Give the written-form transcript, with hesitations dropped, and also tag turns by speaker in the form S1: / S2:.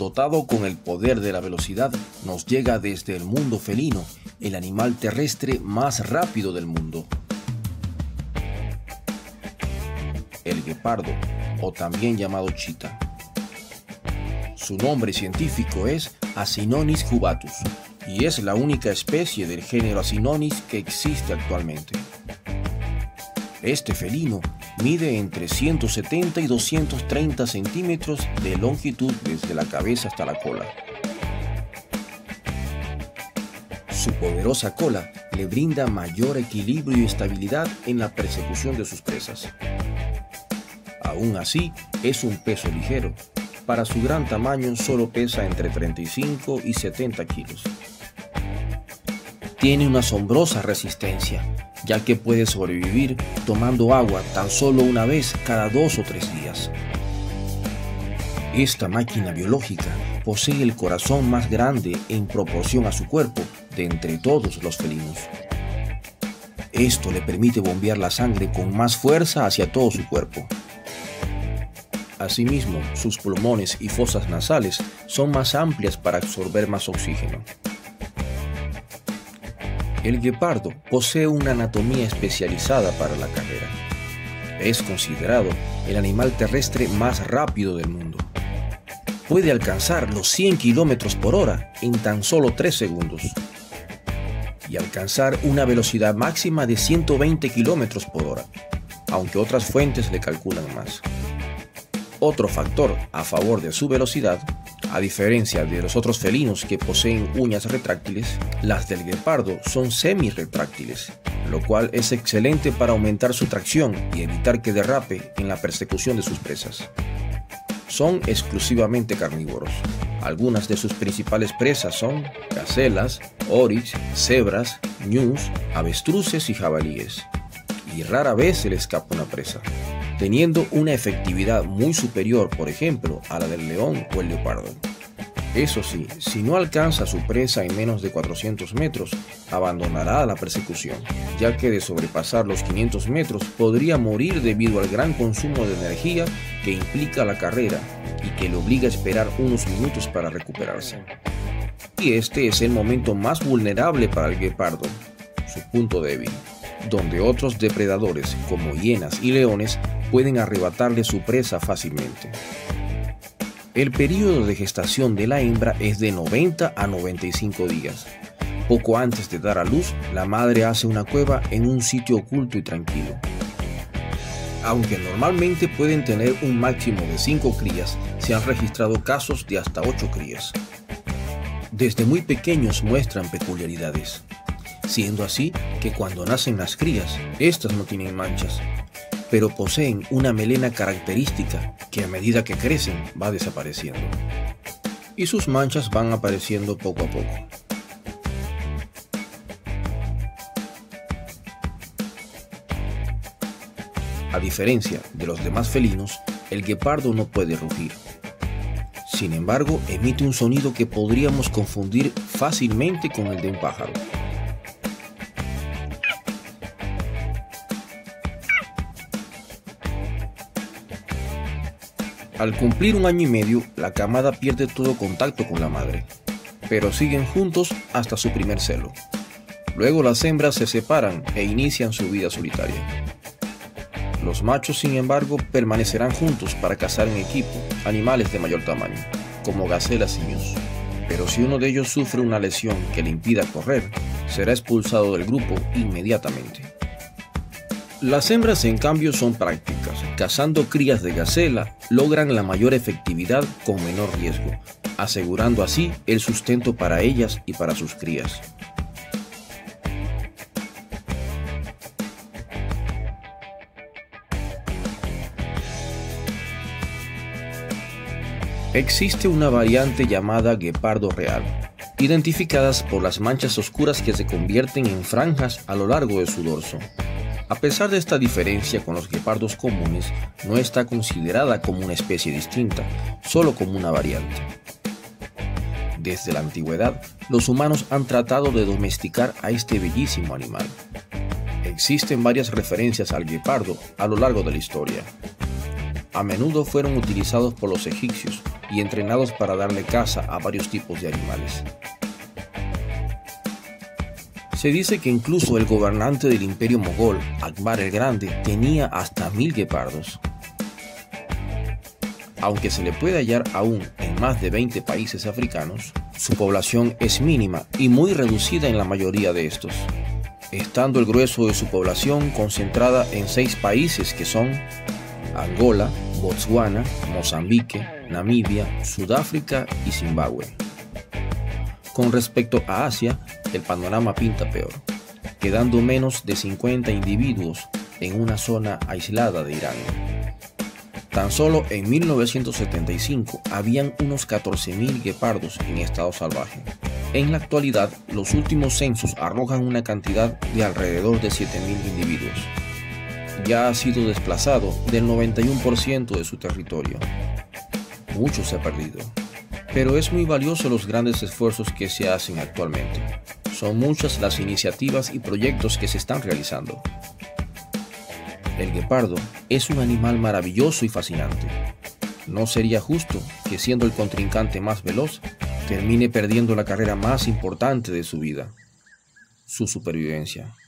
S1: Dotado con el poder de la velocidad, nos llega desde el mundo felino, el animal terrestre más rápido del mundo. El guepardo, o también llamado chita. Su nombre científico es Acinonyx jubatus y es la única especie del género Acinonyx que existe actualmente. Este felino mide entre 170 y 230 centímetros de longitud desde la cabeza hasta la cola. Su poderosa cola le brinda mayor equilibrio y estabilidad en la persecución de sus presas. Aún así, es un peso ligero. Para su gran tamaño solo pesa entre 35 y 70 kilos. Tiene una asombrosa resistencia, ya que puede sobrevivir tomando agua tan solo una vez cada 2 o 3 días. Esta máquina biológica posee el corazón más grande en proporción a su cuerpo de entre todos los felinos. Esto le permite bombear la sangre con más fuerza hacia todo su cuerpo. Asimismo, sus pulmones y fosas nasales son más amplias para absorber más oxígeno. El guepardo posee una anatomía especializada para la carrera. Es considerado el animal terrestre más rápido del mundo. Puede alcanzar los 100 km por hora en tan solo 3 segundos y alcanzar una velocidad máxima de 120 km por hora, aunque otras fuentes le calculan más. Otro factor a favor de su velocidad, a diferencia de los otros felinos que poseen uñas retráctiles, las del guepardo son semi-retráctiles, lo cual es excelente para aumentar su tracción y evitar que derrape en la persecución de sus presas. Son exclusivamente carnívoros. Algunas de sus principales presas son gacelas, oryx, cebras, ñus, avestruces y jabalíes, y rara vez se le escapa una presa, teniendo una efectividad muy superior, por ejemplo, a la del león o el leopardo. Eso sí, si no alcanza a su presa en menos de 400 metros, abandonará la persecución, ya que de sobrepasar los 500 metros podría morir debido al gran consumo de energía que implica la carrera y que le obliga a esperar unos minutos para recuperarse. Y este es el momento más vulnerable para el guepardo, su punto débil, donde otros depredadores como hienas y leones pueden arrebatarle su presa fácilmente. El periodo de gestación de la hembra es de 90 a 95 días. Poco antes de dar a luz, la madre hace una cueva en un sitio oculto y tranquilo. Aunque normalmente pueden tener un máximo de 5 crías, se han registrado casos de hasta 8 crías. Desde muy pequeños muestran peculiaridades, siendo así que cuando nacen las crías, estas no tienen manchas, pero poseen una melena característica que a medida que crecen va desapareciendo, y sus manchas van apareciendo poco a poco. A diferencia de los demás felinos, el guepardo no puede rugir. Sin embargo, emite un sonido que podríamos confundir fácilmente con el de un pájaro. Al cumplir 1 año y medio, la camada pierde todo contacto con la madre, pero siguen juntos hasta su primer celo. Luego las hembras se separan e inician su vida solitaria. Los machos, sin embargo, permanecerán juntos para cazar en equipo animales de mayor tamaño, como gacelas y ñus. Pero si uno de ellos sufre una lesión que le impida correr, será expulsado del grupo inmediatamente. Las hembras, en cambio, son prácticas. Cazando crías de gacela, logran la mayor efectividad con menor riesgo, asegurando así el sustento para ellas y para sus crías. Existe una variante llamada guepardo real, identificadas por las manchas oscuras que se convierten en franjas a lo largo de su dorso. A pesar de esta diferencia con los guepardos comunes, no está considerada como una especie distinta, solo como una variante. Desde la antigüedad, los humanos han tratado de domesticar a este bellísimo animal. Existen varias referencias al guepardo a lo largo de la historia. A menudo fueron utilizados por los egipcios y entrenados para darle caza a varios tipos de animales. Se dice que incluso el gobernante del imperio mogol, Akbar el Grande, tenía hasta 1000 guepardos. Aunque se le puede hallar aún en más de 20 países africanos, su población es mínima y muy reducida en la mayoría de estos, estando el grueso de su población concentrada en 6 países que son Angola, Botswana, Mozambique, Namibia, Sudáfrica y Zimbabue. Con respecto a Asia, el panorama pinta peor, quedando menos de 50 individuos en una zona aislada de Irán. Tan solo en 1975 habían unos 14.000 guepardos en estado salvaje. En la actualidad, los últimos censos arrojan una cantidad de alrededor de 7.000 individuos. Ya ha sido desplazado del 91% de su territorio. Mucho se ha perdido, pero es muy valioso los grandes esfuerzos que se hacen actualmente. Son muchas las iniciativas y proyectos que se están realizando. El guepardo es un animal maravilloso y fascinante. No sería justo que, siendo el contrincante más veloz, termine perdiendo la carrera más importante de su vida, su supervivencia.